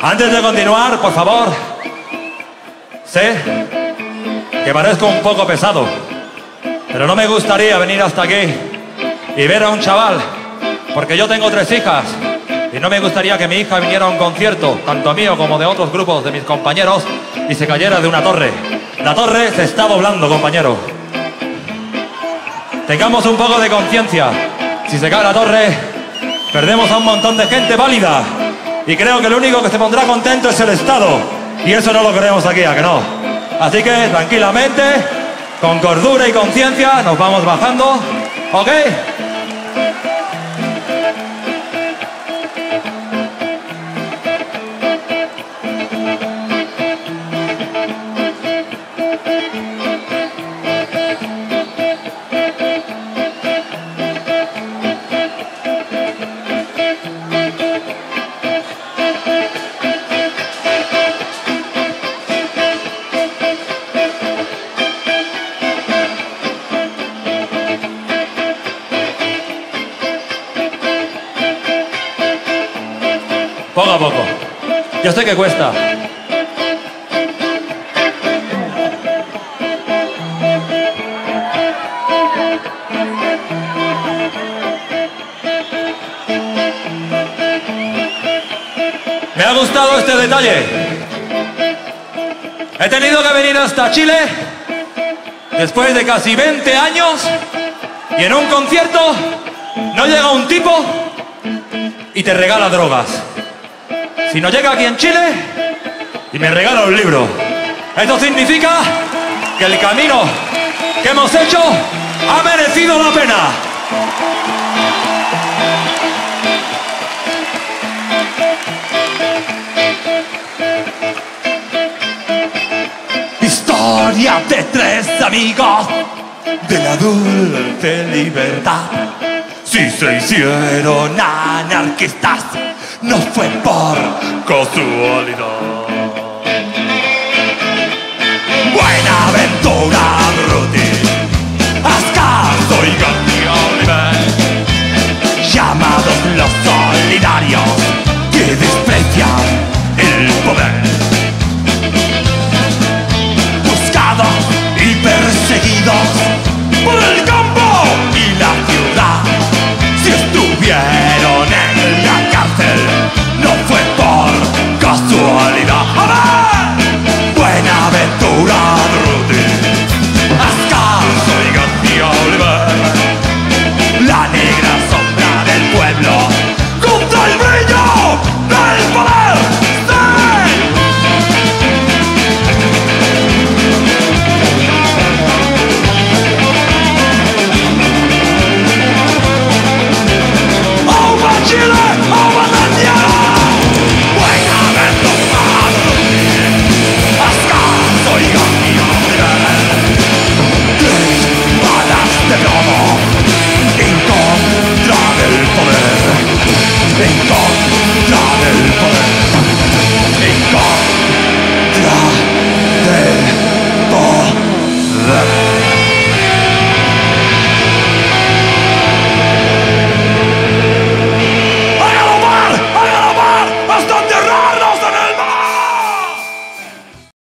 Antes de continuar, por favor, sé que parezco un poco pesado, pero no me gustaría venir hasta aquí y ver a un chaval, porque yo tengo 3 hijas y no me gustaría que mi hija viniera a un concierto, tanto mío como de otros grupos de mis compañeros, y se cayera de una torre. La torre se está doblando, compañero. Tengamos un poco de conciencia. Si se cae la torre, perdemos a un montón de gente válida. Y creo que el único que se pondrá contento es el Estado. Y eso no lo queremos aquí, ¿a que no? Así que, tranquilamente, con cordura y conciencia, nos vamos bajando. ¿Ok? Poco a poco. Yo sé que cuesta. Me ha gustado este detalle. He tenido que venir hasta Chile después de casi 20 años y en un concierto no llega un tipo y te regala drogas. Si no llega aquí en Chile y me regala un libro. Esto significa que el camino que hemos hecho ha merecido la pena. Historia de 3 amigos de la dulce libertad. Si se hicieron anarquistas, no fue por casualidad. Buena